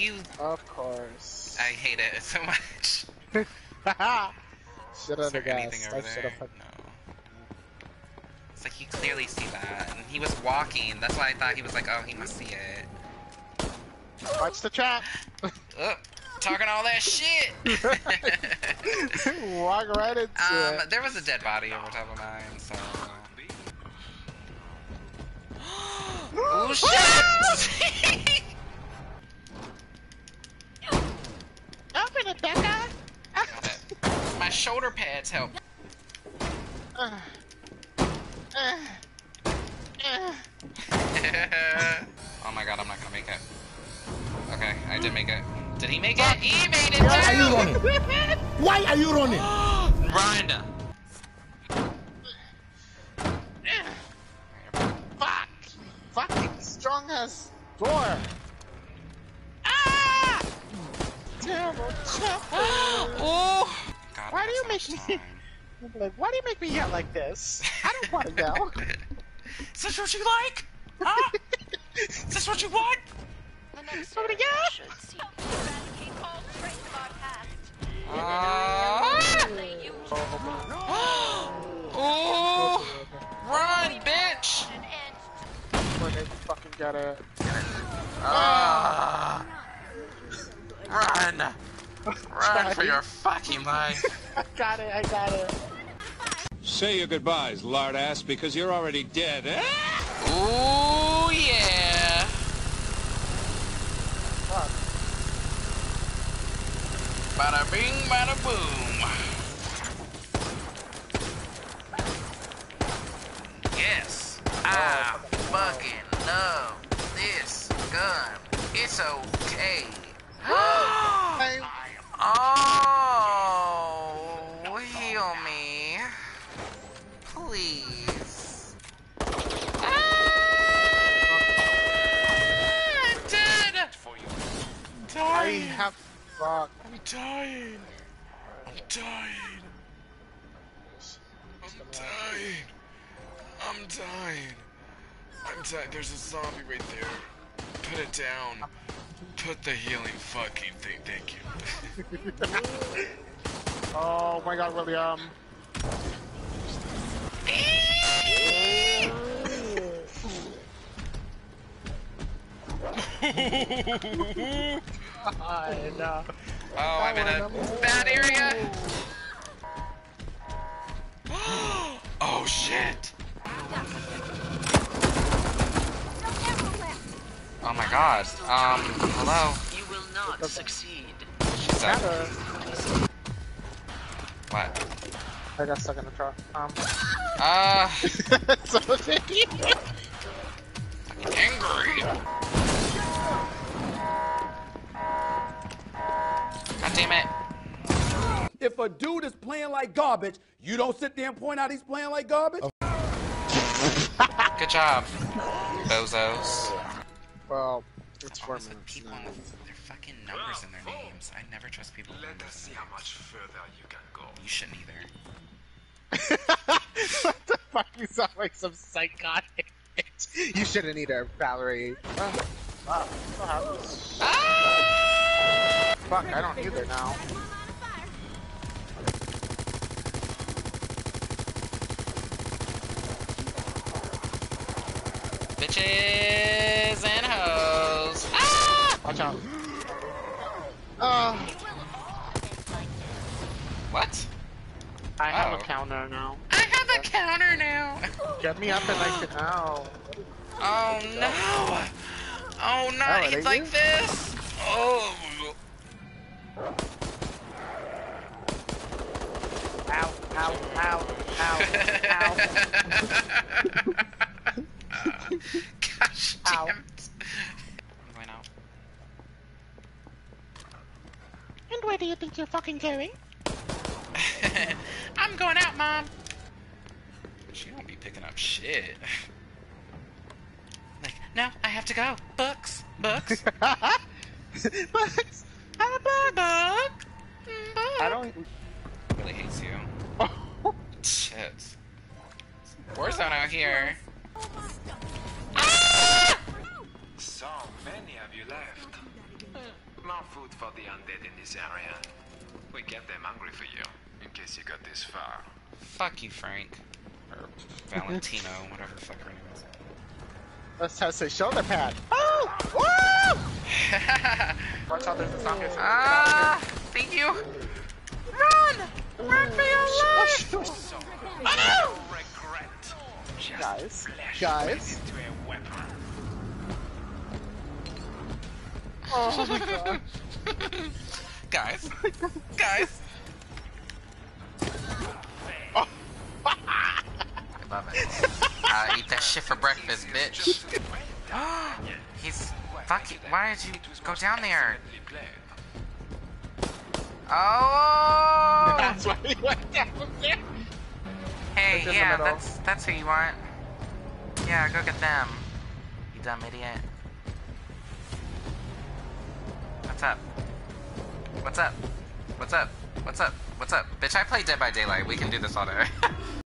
you... Of course. I hate it so much. Should have anything over I there? No. It's like you clearly see that. And he was walking. That's why I thought he was like, oh, he must see it. Watch the trap. Oh, talking all that shit. Walk right into it. There was a dead body over top of mine, so... Oh shit! Open it, Becca! Got it. My shoulder pads help. Oh my god, I'm not gonna make it. Okay, I did make it. Did he make it? He made it! Why are you running? Why are you running? Run! Fuck! Fucking strong as door! Ah! Terrible chapter! Oh! God, Why do you make me... Like, why do you make me yell like this? I don't want to yell. Is this what you like? Huh? Is this what you want? Somebody yell! Oh! Run, bitch! When they fucking get it. Run! Run for your fucking life! I got it. Say your goodbyes, lard ass, because you're already dead, eh? Ooh, yeah! Fuck. Bada bing, bada boom! Yes, I fucking love this gun. It's okay. Oh, heal me. Please. I'm dead! I have... Fuck. I'm dying. I'm dying. There's a zombie right there. Put it down. Put the healing fucking thing. Thank you. Oh my god, William. I know. Oh, I'm in a bad area. Oh shit. Oh my god. Hello. You will not succeed. She's up. What? I got stuck in the truck. So Angry. God damn it. If a dude is playing like garbage, you don't sit there and point out he's playing like garbage? Good job, bozos. well, it's 4 Always with minutes people now. with their fucking numbers in their names. I never trust people with numbers in their names. further you can go. You shouldn't either. What the fuck? You sound like some psychotic bitch. You shouldn't either, Valerie. Wow. Fuck, I don't either now. Bitches and hoes. Ah! Watch out. What? I have a counter now. I have a counter now. Get me up and I can out. Oh no. Oh, not eat like this. Oh. Ow, ow, ow, ow, ow. Gosh Ow. damn it. I'm going out. And where do you think you're fucking going? I'm going out, Mom. She don't be picking up shit. Like, no, I have to go. Books. Books. I'm a book. Book. I don't. Really hates you. Shit. Warzone out here. Ah! So many of you left. food for the undead in this area. We get them hungry for you, in case you got this far. Fuck you, Frank. Or Valentino, whatever the fuck her name is. Let's have a shoulder pad. Oh! Woo! Watch out, there's a zombie. Thank you. Run! Run for your life! No regret. Just Guys, flesh guys. into a weapon. Oh my god. Guys. Guys. Oh. Love it. Eat that shit for breakfast, bitch. He's... Fuck you. Why did you go down there? Oh! That's why we went down there. Hey, Look in yeah, the middle. that's who you want. Yeah, go get them. You dumb idiot. What's up? What's up? What's up? What's up? What's up? Bitch, I play Dead by Daylight. We can do this all day.